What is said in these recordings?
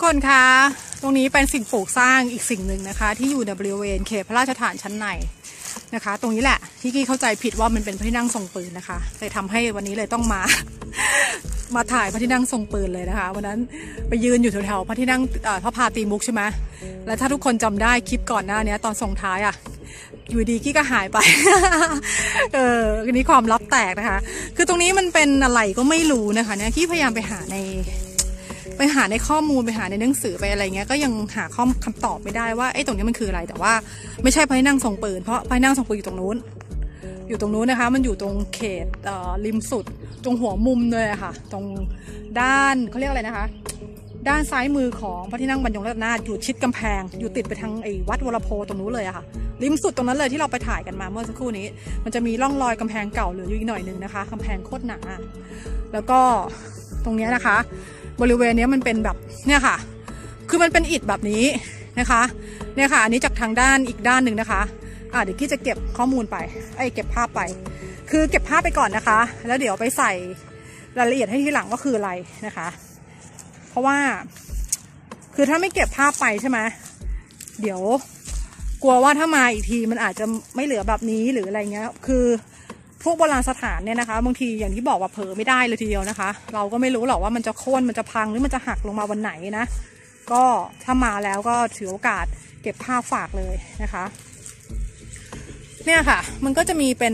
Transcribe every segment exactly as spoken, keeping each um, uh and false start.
คนคะตรงนี้เป็นสิ่งปลูกสร้างอีกสิ่งหนึ่งนะคะที่อยู่ในบริเวณเขตพระราชฐานชั้นในนะคะตรงนี้แหละที่กี้เข้าใจผิดว่ามันเป็นพระที่นั่งทรงปืนนะคะเลยทำให้วันนี้เลยต้องมา มาถ่ายพระที่นั่งทรงปืนเลยนะคะวันนั้นไปยืนอยู่แถวๆพระที่นั่งพระพาตีมุกใช่ไหมแล้วถ้าทุกคนจำได้คลิปก่อนหน้านี้ตอนส่งท้ายอ่ะอยู่ดีกี้ก็หายไป เออทีนี้ความลับแตกนะคะคือตรงนี้มันเป็นอะไรก็ไม่รู้นะคะเนี่ยกี้พยายามไปหาในไปหาในข้อมูลไปหาในหนังสือไปอะไรเงี้ยก็ยังหาข้อคำตอบไม่ได้ว่าไอ้ตรงนี้มันคืออะไรแต่ว่าไม่ใช่พระที่นั่งทรงปืนเพราะพระที่นั่งทรงปืนอยู่ตรงนู้นอยู่ตรงนู้นนะคะมันอยู่ตรงเขตริมสุดตรงหัวมุมเลยค่ะตรงด้านเขาเรียกอะไรนะคะด้านซ้ายมือของพระที่นั่งบรรยงรัตนาอยู่ชิดกำแพงอยู่ติดไปทางไอ้วัดวรโพตรงนู้นเลยอะค่ะริมสุดตรงนั้นเลยที่เราไปถ่ายกันมาเมื่อสักครู่นี้มันจะมีร่องรอยกำแพงเก่าเหลืออยู่อีกหน่อยนึงนะคะกำแพงโคตรหนาแล้วก็ตรงนี้นะคะบริเวณนี้มันเป็นแบบเนี่ยค่ะคือมันเป็นอิฐแบบนี้นะคะเนี่ยค่ะอันนี้จากทางด้านอีกด้านหนึ่งนะคะอ่ะเดี๋ยวกี้จะเก็บข้อมูลไปไอ้เก็บภาพไปคือเก็บภาพไปก่อนนะคะแล้วเดี๋ยวไปใส่รายละเอียดให้ทีหลังว่าคืออะไรนะคะเพราะว่าคือถ้าไม่เก็บภาพไปใช่ไหมเดี๋ยวกลัวว่าถ้ามาอีกทีมันอาจจะไม่เหลือแบบนี้หรืออะไรเงี้ยคือพวกโบราณสถานเนี่ยนะคะบางทีอย่างที่บอกว่าเผลอไม่ได้เลยทีเดียวนะคะเราก็ไม่รู้หรอกว่ามันจะโค่นมันจะพังหรือมันจะหักลงมาวันไหนนะก็ถ้ามาแล้วก็ถือโอกาสเก็บภาพฝากเลยนะคะเนี่ยค่ะมันก็จะมีเป็น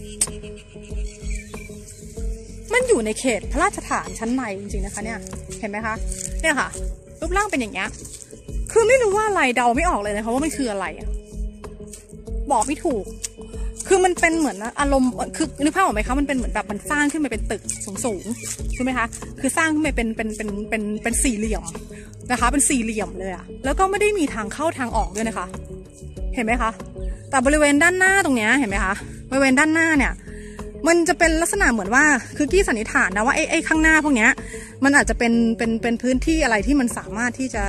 มันอยู่ในเขตพระราชฐานชั้นในจริงๆนะคะเนี่ยเห็นไหมคะเนี่ยค่ะรูปร่างเป็นอย่างเงี้ยคือไม่รู้ว่าอะไรเดาไม่ออกเลยนะคะว่ามันคืออะไรบอกไม่ถูกคือมันเป็นเหมือนอารมณ์คือนึกภาพออกไหมคะมันเป็นเหมือนแบบมันสร้างขึ้นมาเป็นตึกสูงๆใช่ไหมคะคือสร้างขึ้นมาเป็นเป็นเป็นเป็นเป็นสี่เหลี่ยมนะคะเป็นสี่เหลี่ยมเลยอะแล้วก็ไม่ได้มีทางเข้าทางออกด้วยนะคะเห็นไหมคะแต่บริเวณด้านหน้าตรงเนี้ยเห็นไหมคะบริเวณด้านหน้าเนี่ยมันจะเป็นลักษณะเหมือนว่าคือกี้สันนิษฐานนะว่าไอ้ไอ้ข้างหน้าพวกเนี้ยมันอาจจะเป็นเป็นเป็นพื้นที่อะไรที่มันสามารถที่จะ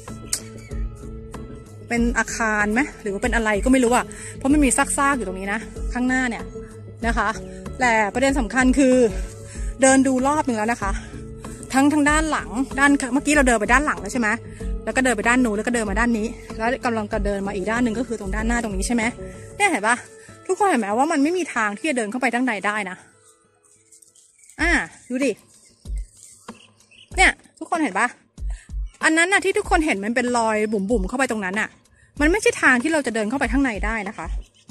เป็นอาคารไหมหรือว่าเป็นอะไรก็ไม่รู้อ่ะเพราะมันมีซากๆอยู่ตรงนี้นะข้างหน้าเนี่ยนะคะแต่ประเด็นสำคัญคือเดินดูรอบหนึ่งแล้วนะคะทั้งทางด้านหลังด้านเมื่อกี้เราเดินไปด้านหลังแล้วใช่ไหมแล้วก็เดินไปด้านนู้นแล้วก็เดินมาด้านนี้แล้วกำลังจะเดินมาอีกด้านหนึ่งก็คือตรงด้านหน้าตรงนี้ใช่ไหมเนี่ยเห็นปะทุกคนเห็นไหมว่ามันไม่มีทางที่จะเดินเข้าไปด้านในได้นะอ่าดูดิเนี่ยทุกคนเห็นปะอันนั้นน่ะที่ทุกคนเห็นมันเป็นรอยบุ๋มๆเข้าไปตรงนั้นน่ะมันไม่ใช่ทางที่เราจะเดินเข้าไปข้างในได้นะคะ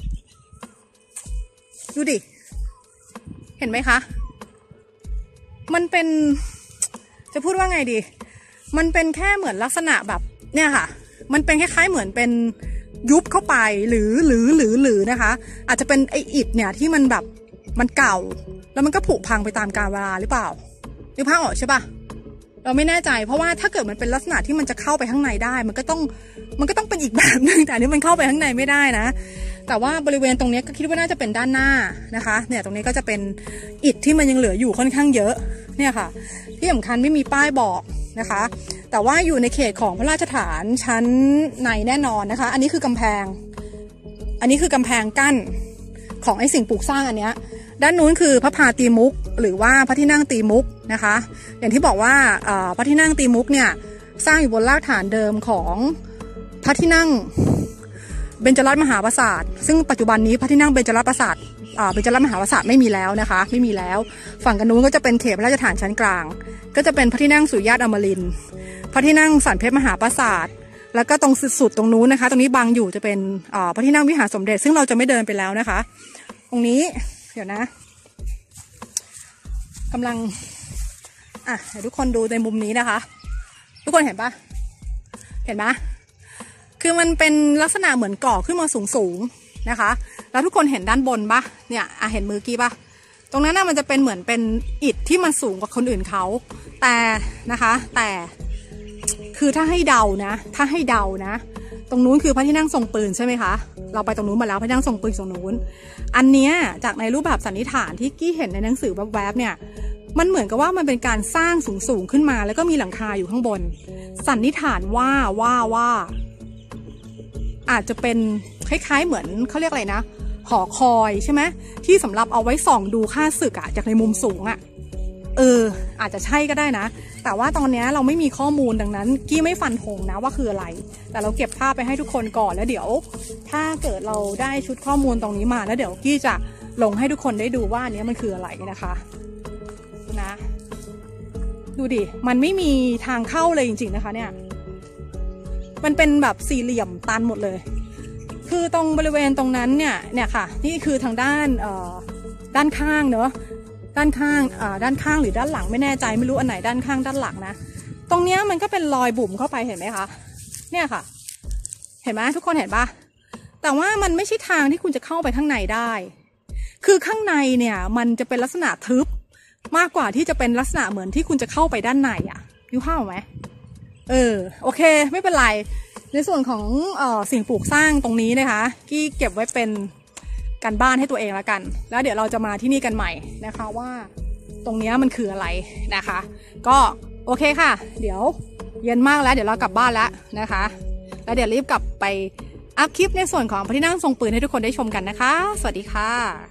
ดูดิเห็นไหมคะมันเป็นจะพูดว่าไงดีมันเป็นแค่เหมือนลักษณะแบบเนี่ยค่ะมันเป็นคล้ายๆเหมือนเป็นยุบเข้าไปหรือหรือหรือหรือนะคะอาจจะเป็นไออิฐเนี่ยที่มันแบบมันเก่าแล้วมันก็ผุพังไปตามกาลเวลาหรือเปล่านึกภาพออกใช่ปะเราไม่แน่ใจเพราะว่าถ้าเกิดมันเป็นลักษณะที่มันจะเข้าไปข้างในได้มันก็ต้องมันก็ต้องเป็นอีกแบบนึงแต่อันนี้มันเข้าไปข้างในไม่ได้นะแต่ว่าบริเวณตรงนี้ก็คิดว่าน่าจะเป็นด้านหน้านะคะเนี่ยตรงนี้ก็จะเป็นอิฐที่มันยังเหลืออยู่ค่อนข้างเยอะเนี่ยค่ะที่สำคัญไม่มีป้ายบอกนะคะแต่ว่าอยู่ในเขตของพระราชฐานชั้นในแน่นอนนะคะอันนี้คือกำแพงอันนี้คือกำแพงกั้นของไอ้สิ่งปลูกสร้างอันเนี้ยด้านนู้นคือพระพาตีมุกหรือว่าพระที่นั่งตีมุกนะคะอย่างที่บอกว่าพระที่นั่งตีมุกเนี่ยสร้างอยู่บนรากฐานเดิมของพระที่นั่งเบญจรัตน์มหาปราสาทซึ่งปัจจุบันนี้พระที่นั่งเบญจรัตน์ปราสาทเบญจรัตน์มหาปราสาทไม่มีแล้วนะคะไม่มีแล้วฝั่งกันนู้นก็จะเป็นเขตพระราชฐานชั้นกลางก็จะเป็นพระที่นั่งสุริยะอมรินทร์พระที่นั่งสันเพชรมหาปราสาทแล้วก็ตรงสุดๆตรงนู้นนะคะตรงนี้บังอยู่จะเป็นพระที่นั่งวิหารสมเด็จซึ่งเราจะไม่เดินไปแล้วนะคะตรงนี้เดี๋ยวนะกำลังอ่ะเดี๋ยวทุกคนดูในมุมนี้นะคะทุกคนเห็นปะเห็นปะคือมันเป็นลักษณะเหมือนก่อขึ้นมาสูงๆนะคะแล้วทุกคนเห็นด้านบนปะเนี่ยอ่ะเห็นมือกี้ปะตรงนั้นน่ะมันจะเป็นเหมือนเป็นอิฐที่มันสูงกว่าคนอื่นเขาแต่นะคะแต่คือถ้าให้เดานะถ้าให้เดานะตรงนู้นคือพระที่นั่งทรงปืนใช่ไหมคะเราไปตรงนู้นมาแล้วพระที่นั่งทรงปืนตรงนู้นอันเนี้ยจากในรูปแบบสันนิษฐานที่กี้เห็นในหนังสือแวบๆเนี่ยมันเหมือนกับว่ามันเป็นการสร้างสูงๆขึ้นมาแล้วก็มีหลังคาอยู่ข้างบนสันนิษฐานว่าว่าว่าอาจจะเป็นคล้ายๆเหมือนเขาเรียกอะไรนะหอคอยใช่ไหมที่สำหรับเอาไว้ส่องดูค่าศึกอะจากในมุมสูงอะเอออาจจะใช่ก็ได้นะแต่ว่าตอนนี้เราไม่มีข้อมูลดังนั้นกี้ไม่ฟันธงนะว่าคืออะไรแต่เราเก็บภาพไปให้ทุกคนก่อนแล้วเดี๋ยวถ้าเกิดเราได้ชุดข้อมูลตรงนี้มาแล้วเดี๋ยวกี้จะลงให้ทุกคนได้ดูว่าอันนี้มันคืออะไรนะคะนะดูดิมันไม่มีทางเข้าเลยจริงๆนะคะเนี่ยมันเป็นแบบสี่เหลี่ยมตันหมดเลยคือตรงบริเวณตรงนั้นเนี่ยเนี่ยค่ะนี่คือทางด้านเอ่อด้านข้างเนอะด้านข้างเอ่อด้านข้างหรือด้านหลังไม่แน่ใจไม่รู้อันไหนด้านข้างด้านหลังนะตรงเนี้ยมันก็เป็นรอยบุ๋มเข้าไปเห็นไหมคะเนี่ยค่ะเห็นไหมทุกคนเห็นปะแต่ว่ามันไม่ใช่ทางที่คุณจะเข้าไปข้างในได้คือข้างในเนี่ยมันจะเป็นลักษณะทึบมากกว่าที่จะเป็นลักษณะเหมือนที่คุณจะเข้าไปด้านในอ่ะยูเข้าไหมเออโอเคไม่เป็นไรในส่วนของเอ่อสิ่งปลูกสร้างตรงนี้นะคะกี้เก็บไว้เป็นการบ้านให้ตัวเองแล้วกันแล้วเดี๋ยวเราจะมาที่นี่กันใหม่นะคะว่าตรงนี้มันคืออะไรนะคะก็โอเคค่ะเดี๋ยวเย็นมากแล้วเดี๋ยวเรากลับบ้านแล้วนะคะแล้วเดี๋ยวรีบกลับไปอัพคลิปในส่วนของพระที่นั่งทรงปืนให้ทุกคนได้ชมกันนะคะสวัสดีค่ะ